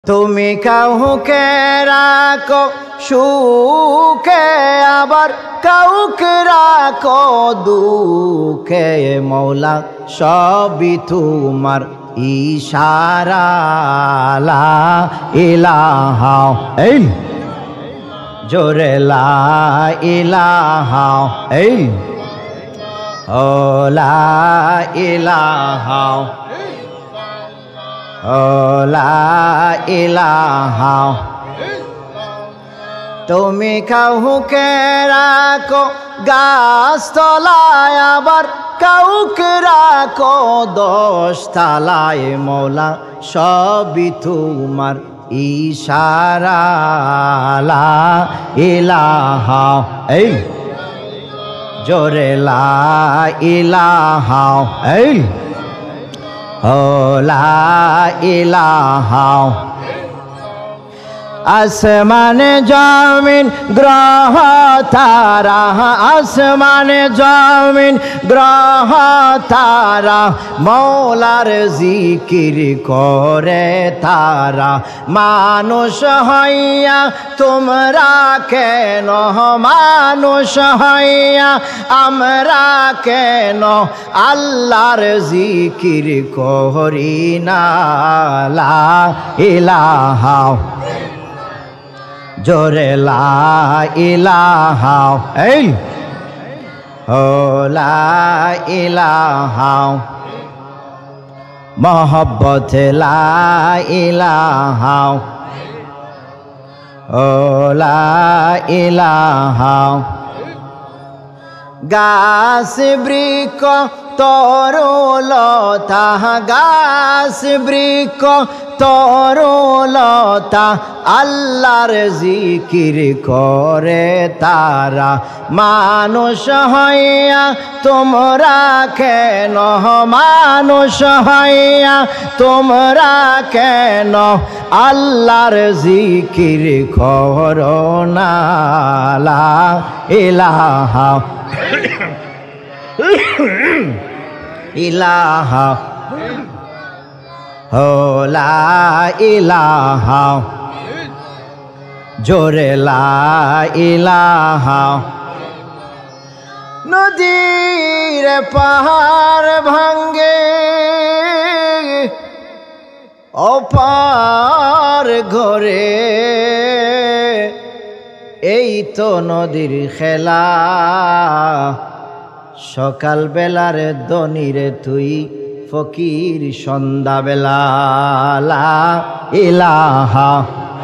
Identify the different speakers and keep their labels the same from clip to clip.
Speaker 1: তুমি কাউকে রাখো সুখে আবার কাউকে রাখো দুঃখে মৌলা সবই তোমার ইশারা লা ইলাহা এই জোরে লা ইলাহা এই ও লা ইলাহা লা ইলাহা তুমি কাউকে রাখো গাছ তলায় আবার কাউকে রাখো 10 তলায় মৌলা সবই তোমার ইশারা লা ইলাহা এই জোরে লা ইলাহা এই লা ইলাহা আসমানে জমিন গ্রহ তারা আসমানে জমিন গ্রহ তারা মৌলার জিকির করে তারা মানুষ হইয়া তোমরা কেন মানুষ হইয়া আমরা কেন আল্লাহর জিকির করি না লা ইলাহা জোরে লা ইলাহা এই লা ইলাহা মোহব্বত লা ইলাহা লা ইলাহা গাছ বৃক্ষ তরুলতা গাছ বৃক্ষ তরুলতা আল্লাহর জিকির করে তারা মানুষ হইয়া তোমরা কেন মানুষ হইয়া তোমরা কেন আল্লাহর জিকির করো না লা ইলাহা ইলাহা লা ইলাহা জোরে লা ইলাহা নদীর পাহাড় ভাঙ্গে অপার ঘরে এই তো নদীর খেলা সকাল বেলার দনিরে তুই ফকির সন্ধ্যা বেলা লা ইলাহা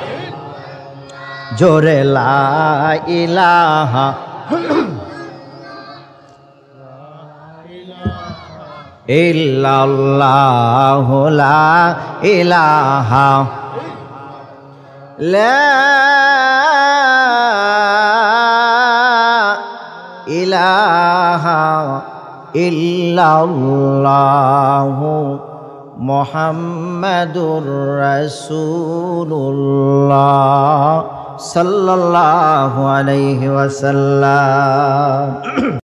Speaker 1: জোরে লা ইলাহা ইল্লাল্লাহু লা ইলাহা লা ইলাহা ইল্লাল্লাহু মুহাম্মাদুর রাসূলুল্লাহ সাল্লাল্লাহু আলাইহি ওয়াসাল্লাম।